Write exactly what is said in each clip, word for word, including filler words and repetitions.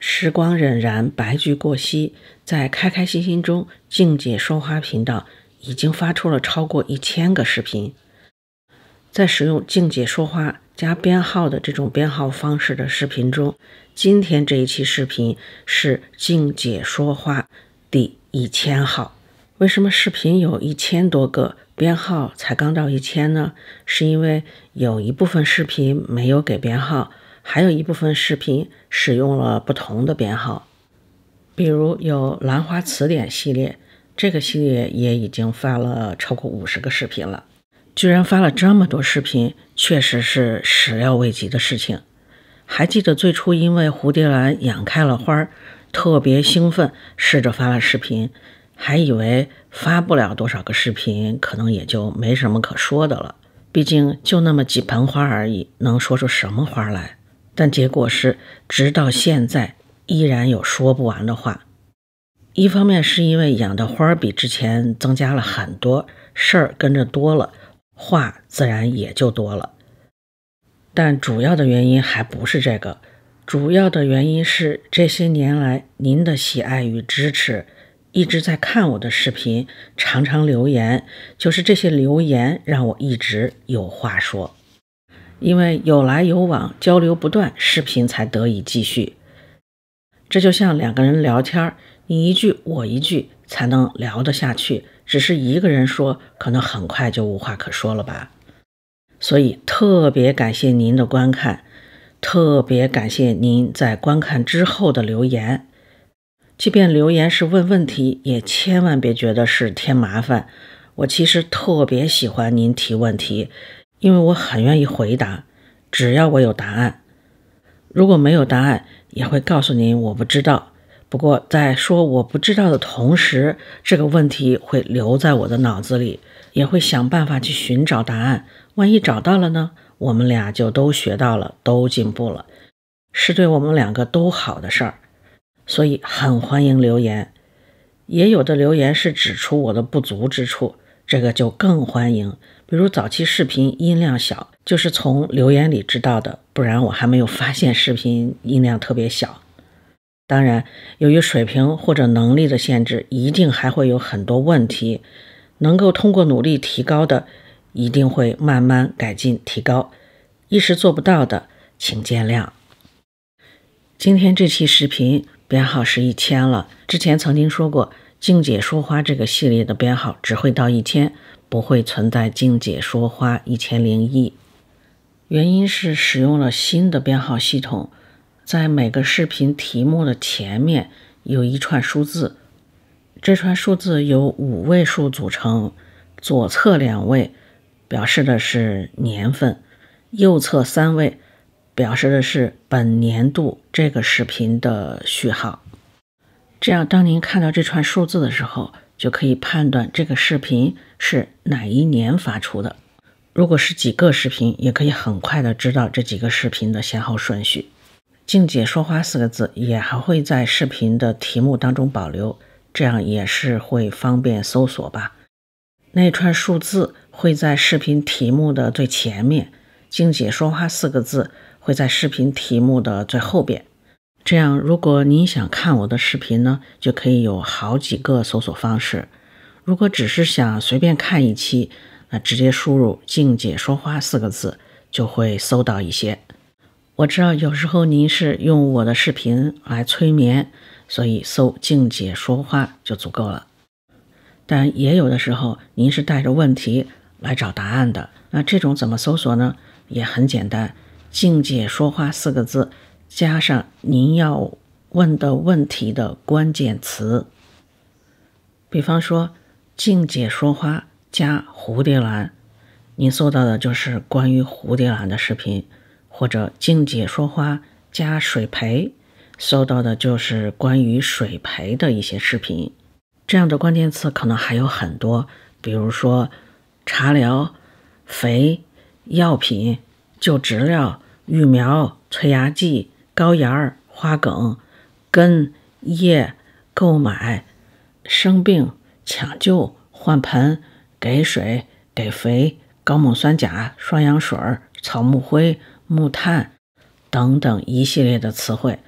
时光荏苒，白驹过隙，在开开心心中，静姐说花频道已经发出了超过一千个视频。在使用静姐说花加编号的这种编号方式的视频中，今天这一期视频是静姐说花第一千号。为什么视频有一千多个，编号才刚到一千呢？是因为有一部分视频没有给编号，还有一部分视频使用了不同的编号。比如有兰花词典系列，这个系列也已经发了超过五十个视频了。居然发了这么多视频，确实是始料未及的事情。还记得最初因为蝴蝶兰养开了花，特别兴奋，试着发了视频，还以为发不了多少个视频，可能也就没什么可说的了。毕竟就那么几盆花而已，能说出什么花来？但结果是，直到现在依然有说不完的话。一方面是因为养的花比之前增加了很多，事儿跟着多了，话自然也就多了。但主要的原因还不是这个，主要的原因是这些年来您的喜爱与支持，一直在看我的视频，常常留言，就是这些留言让我一直有话说。因为有来有往，交流不断，视频才得以继续。这就像两个人聊天，你一句我一句才能聊得下去，只是一个人说，可能很快就无话可说了吧。所以特别感谢您的观看，特别感谢您在观看之后的留言。即便留言是问问题，也千万别觉得是添麻烦。我其实特别喜欢您提问题，因为我很愿意回答，只要我有答案。如果没有答案，也会告诉您我不知道。不过在说我不知道的同时，这个问题会留在我的脑子里，也会想办法去寻找答案。万一找到了呢，我们俩就都学到了，都进步了，是对我们两个都好的事儿。所以很欢迎留言，也有的留言是指出我的不足之处，这个就更欢迎。比如早期视频音量小，就是从留言里知道的，不然我还没有发现视频音量特别小。当然，由于水平或者能力的限制，一定还会有很多问题，能够通过努力提高的，一定会慢慢改进提高，一时做不到的，请见谅。今天这期视频编号是一千了，之前曾经说过，静姐说花这个系列的编号只会到一千，不会存在静姐说花一千零一。原因是使用了新的编号系统，在每个视频题目的前面有一串数字，这串数字由五位数组成，左侧两位表示的是年份，右侧三位表示的是本年度这个视频的序号。这样当您看到这串数字的时候，就可以判断这个视频是哪一年发出的。如果是几个视频，也可以很快的知道这几个视频的先后顺序。静姐说花四个字也还会在视频的题目当中保留，这样也是会方便搜索吧。那串数字会在视频题目的最前面，静姐说花四个字会在视频题目的最后边。这样如果您想看我的视频呢，就可以有好几个搜索方式。如果只是想随便看一期，那直接输入静姐说花四个字就会搜到一些。我知道有时候您是用我的视频来催眠，所以搜静姐说花就足够了。但也有的时候您是带着问题来找答案的，那这种怎么搜索呢？也很简单，静姐说花四个字加上您要问的问题的关键词。比方说静姐说花加蝴蝶兰，您搜到的就是关于蝴蝶兰的视频，或者静姐说花加水培，搜到的就是关于水培的一些视频。这样的关键词可能还有很多，比如说茶疗、肥、药品、救植料、育苗、催芽剂、高芽、花梗、根、叶、购买、生病、抢救、换盆、给水、给肥、高锰酸钾、双氧水、草木灰、木炭等等一系列的词汇，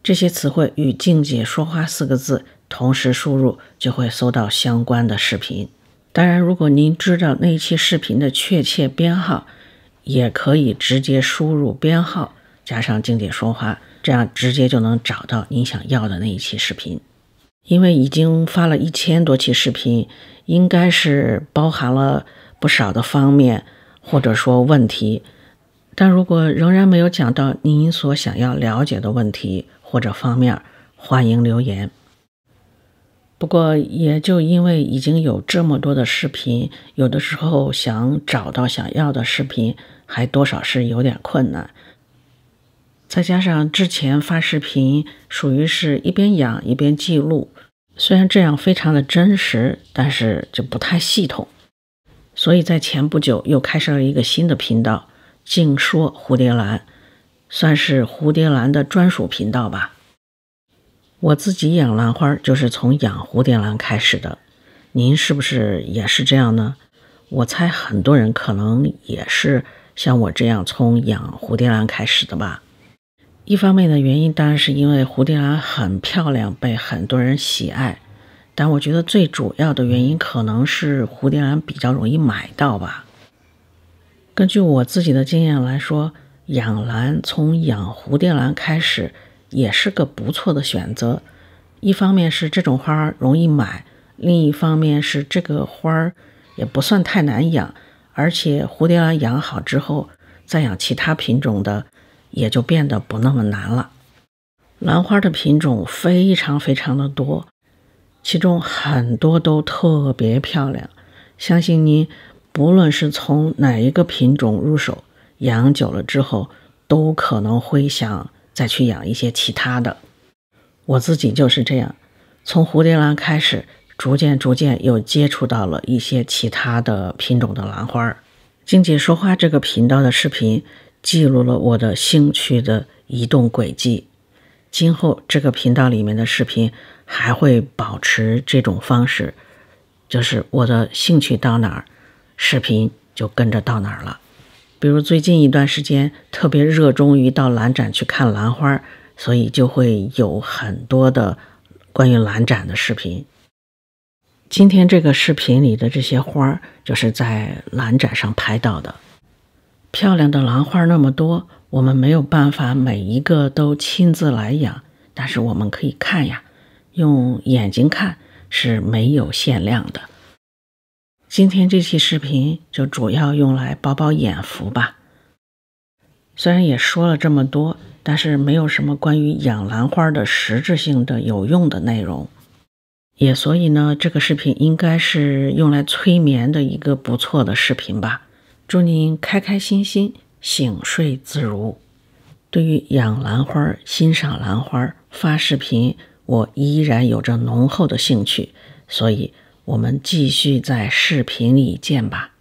这些词汇与静姐说花四个字同时输入，就会搜到相关的视频。当然，如果您知道那一期视频的确切编号，也可以直接输入编号加上静姐说花，这样直接就能找到您想要的那一期视频。因为已经发了一千多期视频，应该是包含了不少的方面或者说问题，但如果仍然没有讲到您所想要了解的问题或者方面，欢迎留言。不过也就因为已经有这么多的视频，有的时候想找到想要的视频还多少是有点困难。再加上之前发视频属于是一边养一边记录，虽然这样非常的真实，但是就不太系统。所以在前不久又开设了一个新的频道，静说蝴蝶兰，算是蝴蝶兰的专属频道吧。我自己养兰花就是从养蝴蝶兰开始的，您是不是也是这样呢？我猜很多人可能也是像我这样从养蝴蝶兰开始的吧。一方面的原因当然是因为蝴蝶兰很漂亮，被很多人喜爱，但我觉得最主要的原因可能是蝴蝶兰比较容易买到吧。根据我自己的经验来说，养兰从养蝴蝶兰开始也是个不错的选择。一方面是这种花容易买，另一方面是这个花也不算太难养，而且蝴蝶兰养好之后再养其他品种的也就变得不那么难了。兰花的品种非常非常的多，其中很多都特别漂亮，相信您不论是从哪一个品种入手，养久了之后都可能会想再去养一些其他的。我自己就是这样，从蝴蝶兰开始，逐渐逐渐又接触到了一些其他的品种的兰花。静姐说花这个频道的视频记录了我的兴趣的移动轨迹，今后这个频道里面的视频还会保持这种方式，就是我的兴趣到哪儿，视频就跟着到哪儿了。比如最近一段时间特别热衷于到兰展去看兰花，所以就会有很多的关于兰展的视频。今天这个视频里的这些花就是在兰展上拍到的。漂亮的兰花那么多，我们没有办法每一个都亲自来养，但是我们可以看呀，用眼睛看是没有限量的。今天这期视频就主要用来饱饱眼福吧。虽然也说了这么多，但是没有什么关于养兰花的实质性的有用的内容。也所以呢，这个视频应该是用来催眠的一个不错的视频吧。祝您开开心心，醒睡自如。对于养兰花、欣赏兰花、发视频，我依然有着浓厚的兴趣，所以我们继续在视频里见吧。